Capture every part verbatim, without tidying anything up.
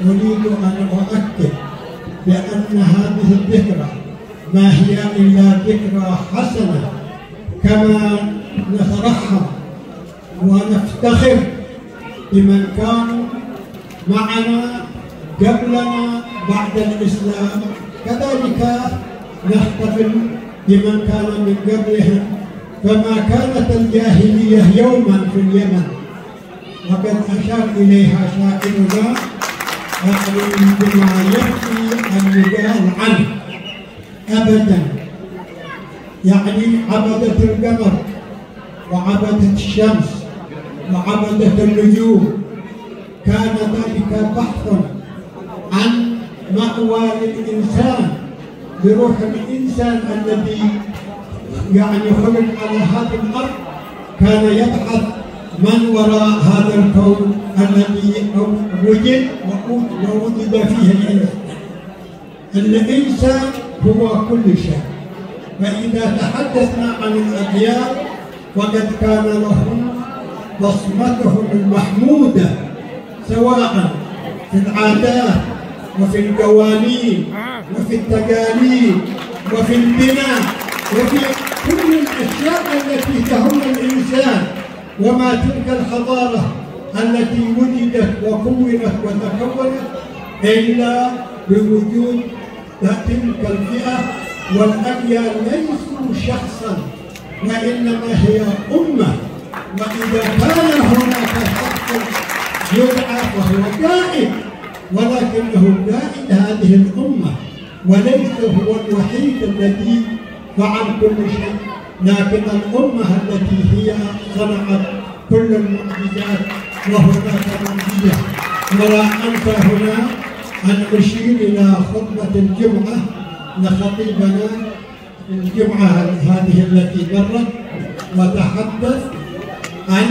أريد أن أؤكد بأن هذه الذكرى ما هي إلا ذكرى حسنة، كما نترحم ونفتخر بمن كانوا معنا قبلنا بعد الإسلام، كذلك نحتفل بمن كان من قبلهم. فما كانت الجاهلية يوما في اليمن وقد أشار إليها شاعرنا بما يكفي أن يقال عنه أبدا، يعني عبدة القمر وعبدة الشمس وعبدة النجوم. كان ذلك بحثا عن مأوى الإنسان بروح الإنسان الذي يعني خلق على هذه الأرض، كان يبحث من وراء هذا الكون الذي وجد ووجد فيه الإنسان. الإنسان هو كل شيء. فإذا تحدثنا عن الأديان وقد كان لهم بصمتهم المحمودة، سواء في العادات وفي القوانين وفي التقاليد وفي البناء وفي كل الأشياء التي تهم الإنسان. وما تلك الحضارة التي وجدت وكونت وتكونت إلا بوجود تلك الفئة، والأديان ليسوا شخصا وإنما هي أمة. وإذا كان هناك شخص يدعى فهو قائد، ولكنه قائد هذه الأمة وليس هو الوحيد الذي فعل كل شيء، لكن الأمة التي هي صنعت كل المعجزات. وهناك معجزة ولا أنسى هنا أن أشير إلى خطبة الجمعة لخطيبنا الجمعة هذه التي مرت، وتحدث عن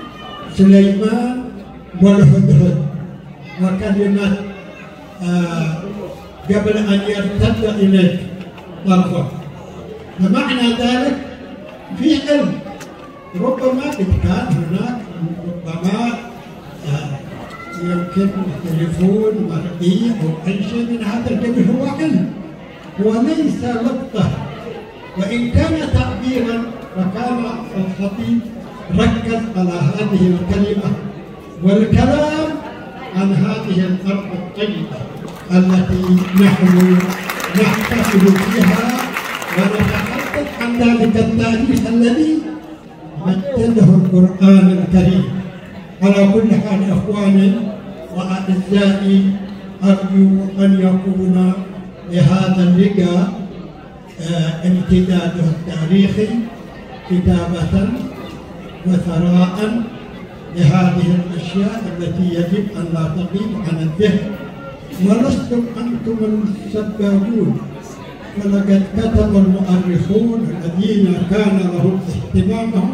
سليمان والهدهد وكلمة آه قبل أن يرتد إليك طرفه. فمعنى ذلك في علم، ربما كان هناك ربما آه يمكن تليفون مرئي أو أي شيء من هذا القبيل، هو علم وليس لقطة. وإن كان تعبيرا فكان الخطيب ركز على هذه الكلمة والكلام عن هذه الأرض الطيبة التي نحن نحتفل فيها، ونتحدث عن ذلك التاريخ الذي مجده القرآن الكريم. على كل حال إخواني وأعزائي، أرجو أن يكون لهذا اللقاء امتداده التاريخي كتابة وثراء لهذه الأشياء التي يجب أن لا تغيب عن الذهن. ولستم أنتم السبابون، ولقد كتب المؤرخون الذين كان لهم اهتمامهم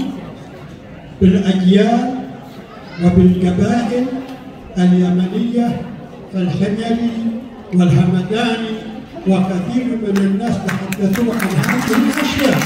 بالأجيال وبالقبائل اليمنية فالحجري والهمداني، وكثير من الناس تحدثوا عن هذه الأشياء.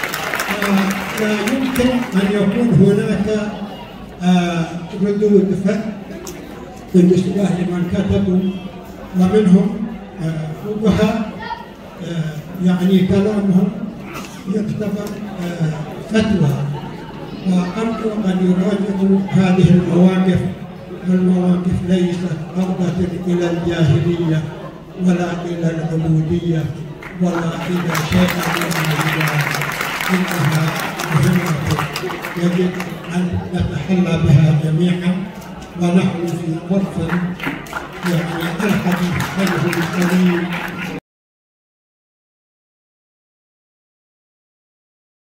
لا يمكن أن يكون هناك آه ردود فعل بالنسبة لمن كتبوا، ومنهم فقهاء آه آه يعني كلامهم يعتبر آه فتوى. وأرجو أن يراجعوا هذه المواقف، والمواقف ليست عودة إلى الجاهلية ولا إلى العبودية ولا إلى شيء من الجاهلية. إنها مهمة يجب أن نتحلى بها جميعا، ونحن في غرفة يعني الحديث عنه القليل